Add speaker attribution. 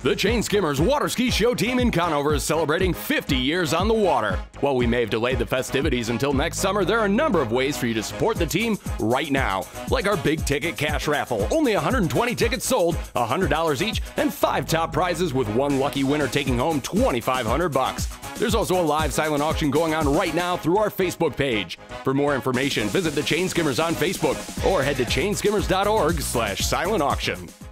Speaker 1: The Chain Skimmers water ski show team in Conover is celebrating 50 years on the water. While we may have delayed the festivities until next summer, there are a number of ways for you to support the team right now. Like our big ticket cash raffle, only 120 tickets sold, $100 each, and 5 top prizes with one lucky winner taking home $2,500. There's also a live silent auction going on right now through our Facebook page. For more information, visit the Chain Skimmers on Facebook or head to chainskimmers.org/silent auction.